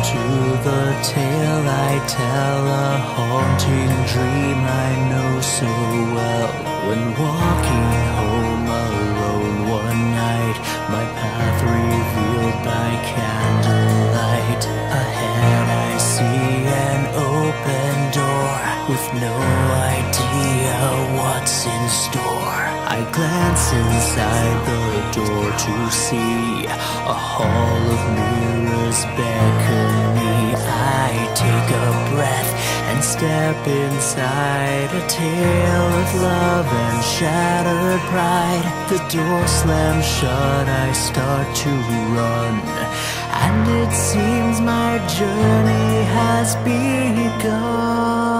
to the tale I tell, a haunting dream I know so well. When walking home alone one night, my path revealed by candlelight. Ahead I see an open door, with no idea what's in store. I glance inside the door to see a hall of mirrors beckon me. I take a breath and step inside, a tale of love and shattered pride. The door slams shut, I start to run, and it seems my journey has begun.